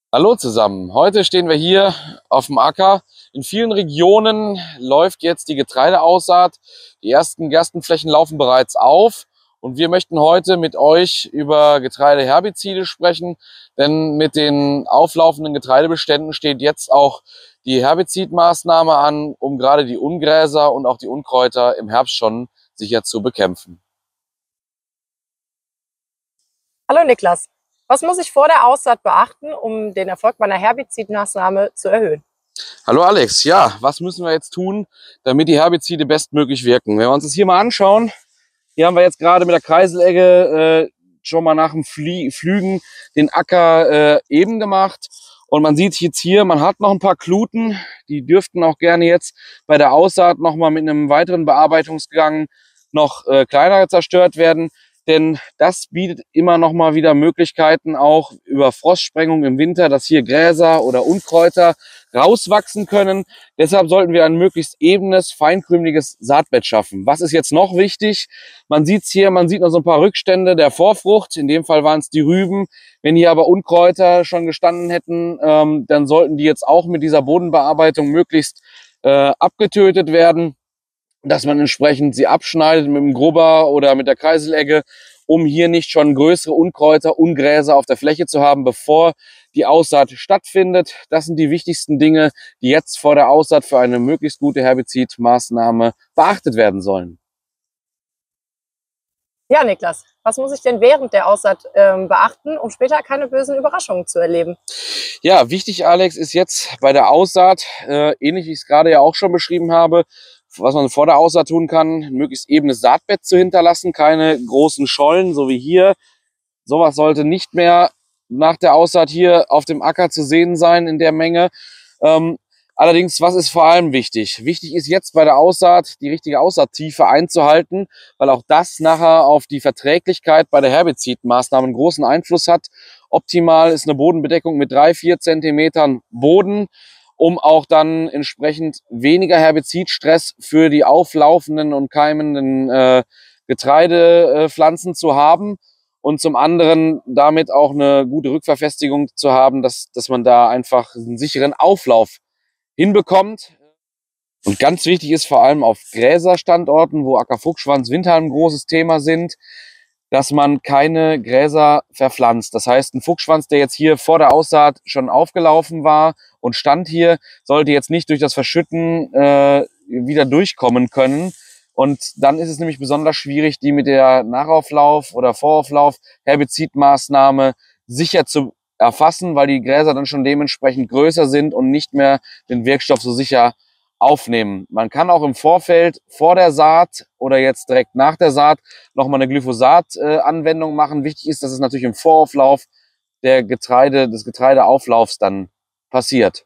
Hallo zusammen, heute stehen wir hier auf dem Acker. In vielen Regionen läuft jetzt die Getreideaussaat. Die ersten Gerstenflächen laufen bereits auf und wir möchten heute mit euch über Getreideherbizide sprechen, denn mit den auflaufenden Getreidebeständen steht jetzt auch die Herbizidmaßnahme an, um gerade die Ungräser und auch die Unkräuter im Herbst schon sicher zu bekämpfen. Hallo Niklas, was muss ich vor der Aussaat beachten, um den Erfolg meiner Herbizidmaßnahme zu erhöhen? Hallo Alex, ja, was müssen wir jetzt tun, damit die Herbizide bestmöglich wirken? Wenn wir uns das hier mal anschauen, hier haben wir jetzt gerade mit der Kreiselegge schon mal nach dem Flügen den Acker eben gemacht. Und man sieht jetzt hier, man hat noch ein paar Kluten, die dürften auch gerne jetzt bei der Aussaat nochmal mit einem weiteren Bearbeitungsgang noch kleiner zerstört werden. Denn das bietet immer noch mal wieder Möglichkeiten, auch über Frostsprengung im Winter, dass hier Gräser oder Unkräuter rauswachsen können. Deshalb sollten wir ein möglichst ebenes, feinkrümeliges Saatbett schaffen. Was ist jetzt noch wichtig? Man sieht es hier, man sieht noch so ein paar Rückstände der Vorfrucht. In dem Fall waren es die Rüben. Wenn hier aber Unkräuter schon gestanden hätten, dann sollten die jetzt auch mit dieser Bodenbearbeitung möglichst abgetötet werden, dass man entsprechend sie abschneidet mit dem Grubber oder mit der Kreiselegge, um hier nicht schon größere Unkräuter, Ungräser auf der Fläche zu haben, bevor die Aussaat stattfindet. Das sind die wichtigsten Dinge, die jetzt vor der Aussaat für eine möglichst gute Herbizidmaßnahme beachtet werden sollen. Ja, Niklas, was muss ich denn während der Aussaat beachten, um später keine bösen Überraschungen zu erleben? Ja, wichtig, Alex, ist jetzt bei der Aussaat, ähnlich wie ich es gerade ja auch schon beschrieben habe, was man vor der Aussaat tun kann, ein möglichst ebenes Saatbett zu hinterlassen, keine großen Schollen, so wie hier. Sowas sollte nicht mehr nach der Aussaat hier auf dem Acker zu sehen sein in der Menge. Allerdings, was ist vor allem wichtig? Wichtig ist jetzt bei der Aussaat, die richtige Aussaattiefe einzuhalten, weil auch das nachher auf die Verträglichkeit bei der Herbizidmaßnahme einen großen Einfluss hat. Optimal ist eine Bodenbedeckung mit 3-4 Zentimetern Boden, um auch dann entsprechend weniger Herbizidstress für die auflaufenden und keimenden Getreidepflanzen zu haben. Und zum anderen damit auch eine gute Rückverfestigung zu haben, dass man da einfach einen sicheren Auflauf hinbekommt. Und ganz wichtig ist vor allem auf Gräserstandorten, wo Ackerfuchsschwanz, Windhalm ein großes Thema sind, dass man keine Gräser verpflanzt. Das heißt, ein Fuchsschwanz, der jetzt hier vor der Aussaat schon aufgelaufen war und stand hier, sollte jetzt nicht durch das Verschütten wieder durchkommen können. Und dann ist es nämlich besonders schwierig, die mit der Nachauflauf oder Vorauflauf Herbizidmaßnahme sicher zu erfassen, weil die Gräser dann schon dementsprechend größer sind und nicht mehr den Wirkstoff so sicher aufnehmen. Man kann auch im Vorfeld vor der Saat oder jetzt direkt nach der Saat nochmal eine Glyphosat-Anwendung machen. Wichtig ist, dass es natürlich im Vorauflauf des Getreideauflaufs dann passiert.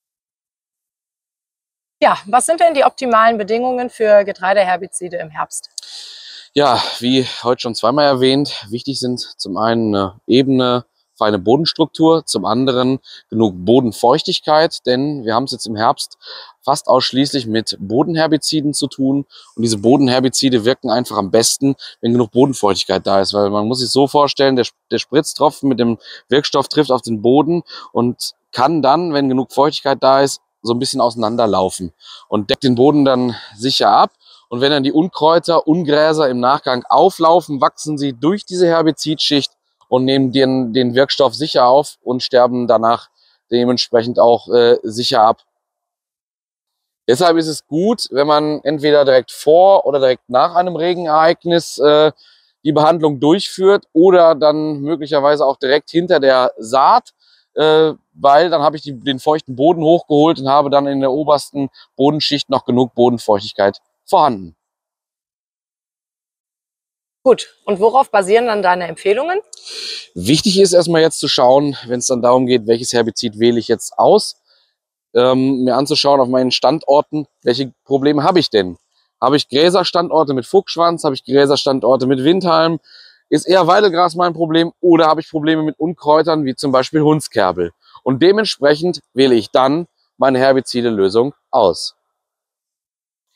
Ja, was sind denn die optimalen Bedingungen für Getreideherbizide im Herbst? Ja, wie heute schon zweimal erwähnt, wichtig sind zum einen eine ebene, feine Bodenstruktur, zum anderen genug Bodenfeuchtigkeit, denn wir haben es jetzt im Herbst fast ausschließlich mit Bodenherbiziden zu tun. Und diese Bodenherbizide wirken einfach am besten, wenn genug Bodenfeuchtigkeit da ist. Weil man muss sich so vorstellen, der Spritztropfen mit dem Wirkstoff trifft auf den Boden und kann dann, wenn genug Feuchtigkeit da ist, so ein bisschen auseinanderlaufen und deckt den Boden dann sicher ab. Und wenn dann die Unkräuter, Ungräser im Nachgang auflaufen, wachsen sie durch diese Herbizidschicht und nehmen den Wirkstoff sicher auf und sterben danach dementsprechend auch sicher ab. Deshalb ist es gut, wenn man entweder direkt vor oder direkt nach einem Regenereignis die Behandlung durchführt oder dann möglicherweise auch direkt hinter der Saat, weil dann habe ich den feuchten Boden hochgeholt und habe dann in der obersten Bodenschicht noch genug Bodenfeuchtigkeit vorhanden. Gut, und worauf basieren dann deine Empfehlungen? Wichtig ist erstmal jetzt zu schauen, wenn es dann darum geht, welches Herbizid wähle ich jetzt aus, mir anzuschauen auf meinen Standorten, welche Probleme habe ich denn? Habe ich Gräserstandorte mit Fuchsschwanz? Habe ich Gräserstandorte mit Windhalm? Ist eher Weidelgras mein Problem oder habe ich Probleme mit Unkräutern wie zum Beispiel Hundskerbel? Und dementsprechend wähle ich dann meine Herbizide-Lösung aus.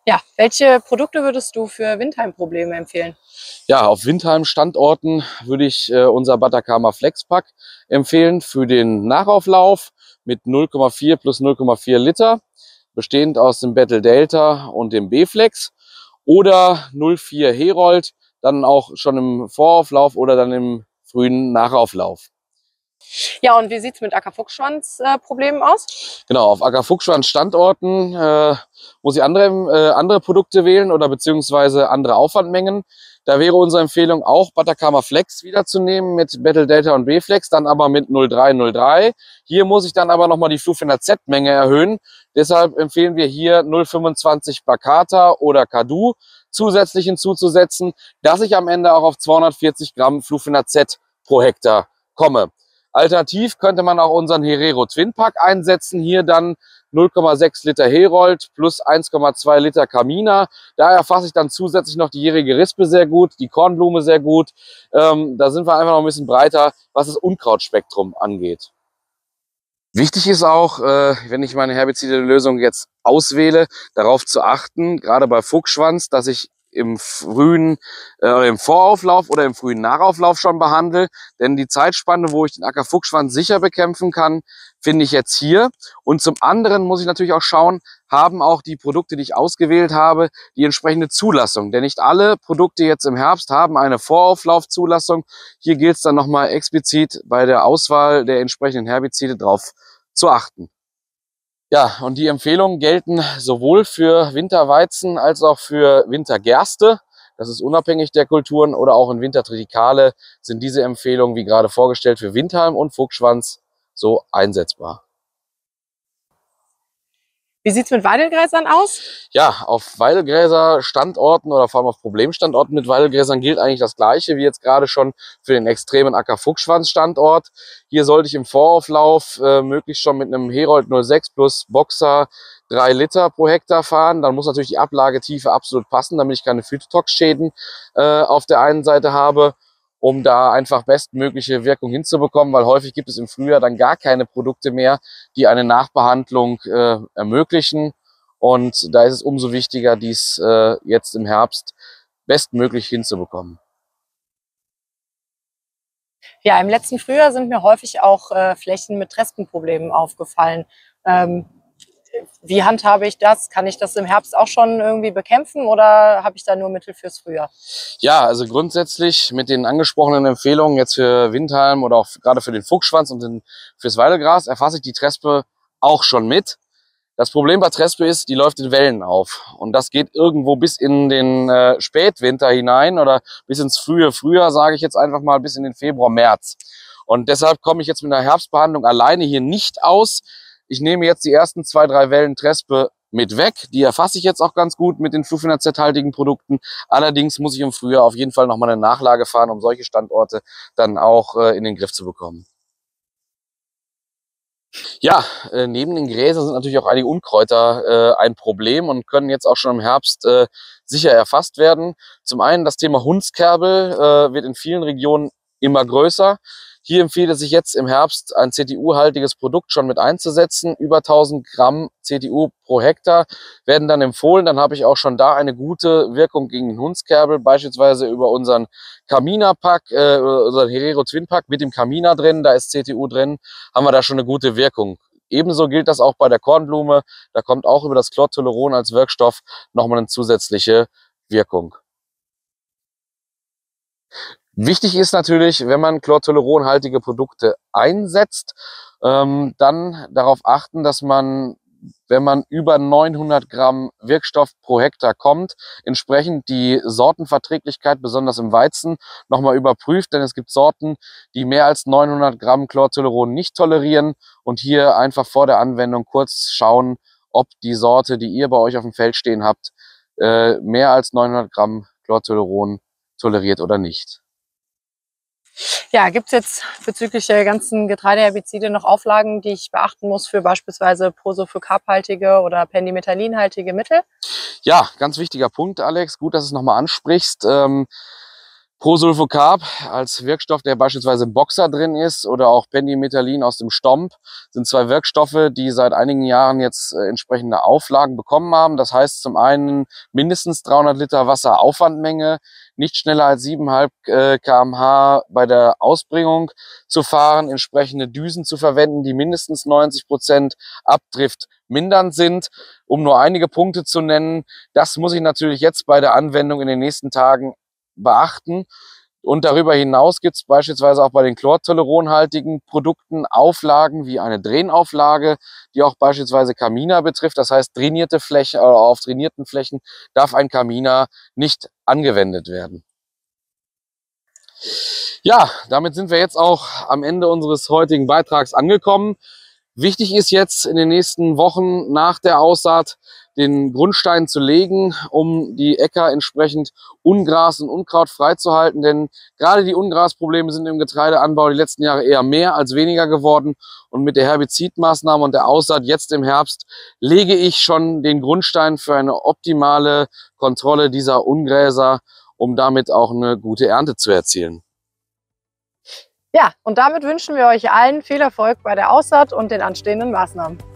Ja, welche Produkte würdest du für Windheimprobleme empfehlen? Ja, auf Windheim-Standorten würde ich unser Batacama Flex-Pack empfehlen für den Nachauflauf mit 0,4 plus 0,4 Liter, bestehend aus dem Battle Delta und dem B-Flex, oder 0,4 Herold, dann auch schon im Vorauflauf oder dann im frühen Nachauflauf. Ja, und wie sieht's mit Ackerfuchsschwanz-Problemen aus? Genau, auf Ackerfuchsschwanz-Standorten muss ich andere Produkte wählen oder beziehungsweise andere Aufwandmengen. Da wäre unsere Empfehlung auch Batacama Flex wiederzunehmen mit Battle Delta und B-Flex, dann aber mit 0,303. Hier muss ich dann aber nochmal die Flufener Z-Menge erhöhen. Deshalb empfehlen wir hier 0,25 Bacata oder Kadu zusätzlich hinzuzusetzen, dass ich am Ende auch auf 240 Gramm Flufener Z pro Hektar komme. Alternativ könnte man auch unseren Herero Twin Pack einsetzen. Hier dann 0,6 Liter Herold plus 1,2 Liter Camina. Da erfasse ich dann zusätzlich noch die jährige Rispe sehr gut, die Kornblume sehr gut. Da sind wir einfach noch ein bisschen breiter, was das Unkrautspektrum angeht. Wichtig ist auch, wenn ich meine Herbizide-Lösung jetzt auswähle, darauf zu achten, gerade bei Fuchsschwanz, dass ich im frühen, im Vorauflauf oder im frühen Nachauflauf schon behandle. Denn die Zeitspanne, wo ich den Ackerfuchsschwanz sicher bekämpfen kann, finde ich jetzt hier. Und zum anderen muss ich natürlich auch schauen, haben auch die Produkte, die ich ausgewählt habe, die entsprechende Zulassung. Denn nicht alle Produkte jetzt im Herbst haben eine Vorauflaufzulassung. Hier gilt es dann nochmal explizit bei der Auswahl der entsprechenden Herbizide drauf zu achten. Ja, und die Empfehlungen gelten sowohl für Winterweizen als auch für Wintergerste. Das ist unabhängig der Kulturen, oder auch in Wintertritikale sind diese Empfehlungen, wie gerade vorgestellt, für Windhalm und Fuchsschwanz so einsetzbar. Wie sieht's mit Weidelgräsern aus? Ja, auf Weidelgräser-Standorten oder vor allem auf Problemstandorten mit Weidelgräsern gilt eigentlich das Gleiche wie jetzt gerade schon für den extremen Ackerfuchsschwanz-Standort. Hier sollte ich im Vorauflauf möglichst schon mit einem Herold 06 plus Boxer 3 Liter pro Hektar fahren. Dann muss natürlich die Ablagetiefe absolut passen, damit ich keine Phytotox-Schäden auf der einen Seite habe, um da einfach bestmögliche Wirkung hinzubekommen, weil häufig gibt es im Frühjahr dann gar keine Produkte mehr, die eine Nachbehandlung ermöglichen. Und da ist es umso wichtiger, dies jetzt im Herbst bestmöglich hinzubekommen. Ja, im letzten Frühjahr sind mir häufig auch Flächen mit Wespenproblemen aufgefallen. Wie handhabe ich das? Kann ich das im Herbst auch schon irgendwie bekämpfen oder habe ich da nur Mittel fürs Frühjahr? Ja, also grundsätzlich mit den angesprochenen Empfehlungen jetzt für Windhalm oder auch gerade für den Fuchsschwanz und fürs Weidelgras erfasse ich die Trespe auch schon mit. Das Problem bei Trespe ist, die läuft in Wellen auf. Und das geht irgendwo bis in den Spätwinter hinein oder bis ins frühe Frühjahr, sage ich jetzt einfach mal, bis in den Februar, März. Und deshalb komme ich jetzt mit einer Herbstbehandlung alleine hier nicht aus. Ich nehme jetzt die ersten 2, 3 Wellen Trespe mit weg. Die erfasse ich jetzt auch ganz gut mit den Flufener Z-haltigen Produkten. Allerdings muss ich im Frühjahr auf jeden Fall nochmal eine Nachlage fahren, um solche Standorte dann auch in den Griff zu bekommen. Ja, neben den Gräsern sind natürlich auch einige Unkräuter ein Problem und können jetzt auch schon im Herbst sicher erfasst werden. Zum einen das Thema Hundskerbel wird in vielen Regionen immer größer. Hier empfiehlt es sich jetzt im Herbst ein CTU-haltiges Produkt schon mit einzusetzen. Über 1000 Gramm CTU pro Hektar werden dann empfohlen. Dann habe ich auch schon da eine gute Wirkung gegen den Hundskerbel, beispielsweise über unseren Camina-Pack, unseren Herero Twin Pack mit dem Camina drin, da ist CTU drin, haben wir da schon eine gute Wirkung. Ebenso gilt das auch bei der Kornblume. Da kommt auch über das Chlortoluron als Wirkstoff nochmal eine zusätzliche Wirkung. Wichtig ist natürlich, wenn man chlortoluronhaltige Produkte einsetzt, dann darauf achten, dass man, wenn man über 900 Gramm Wirkstoff pro Hektar kommt, entsprechend die Sortenverträglichkeit, besonders im Weizen, nochmal überprüft. Denn es gibt Sorten, die mehr als 900 Gramm Chlortoluron nicht tolerieren. Und hier einfach vor der Anwendung kurz schauen, ob die Sorte, die ihr bei euch auf dem Feld stehen habt, mehr als 900 Gramm Chlortoluron toleriert oder nicht. Ja, gibt es jetzt bezüglich der ganzen Getreideherbizide noch Auflagen, die ich beachten muss für beispielsweise Prosulfocarb-haltige oder Pendimethalin-haltige Mittel? Ja, ganz wichtiger Punkt, Alex. Gut, dass du es nochmal ansprichst. Prosulfocarb als Wirkstoff, der beispielsweise im Boxer drin ist, oder auch Pendimethalin aus dem Stomp, sind zwei Wirkstoffe, die seit einigen Jahren jetzt entsprechende Auflagen bekommen haben. Das heißt zum einen mindestens 300 Liter Wasseraufwandmenge, nicht schneller als 7,5 km/h bei der Ausbringung zu fahren, entsprechende Düsen zu verwenden, die mindestens 90% Abdrift mindernd sind. Um nur einige Punkte zu nennen, das muss ich natürlich jetzt bei der Anwendung in den nächsten Tagen beachten. Und darüber hinaus gibt es beispielsweise auch bei den chlortoleronhaltigen Produkten Auflagen wie eine Drenauflage, die auch beispielsweise Carmina betrifft. Das heißt, trainierte Flächen oder auf trainierten Flächen darf ein Carmina nicht angewendet werden. Ja, damit sind wir jetzt auch am Ende unseres heutigen Beitrags angekommen. Wichtig ist jetzt in den nächsten Wochen nach der Aussaat den Grundstein zu legen, um die Äcker entsprechend Ungras und Unkraut freizuhalten. Denn gerade die Ungrasprobleme sind im Getreideanbau die letzten Jahre eher mehr als weniger geworden. Und mit der Herbizidmaßnahme und der Aussaat jetzt im Herbst lege ich schon den Grundstein für eine optimale Kontrolle dieser Ungräser, um damit auch eine gute Ernte zu erzielen. Ja, und damit wünschen wir euch allen viel Erfolg bei der Aussaat und den anstehenden Maßnahmen.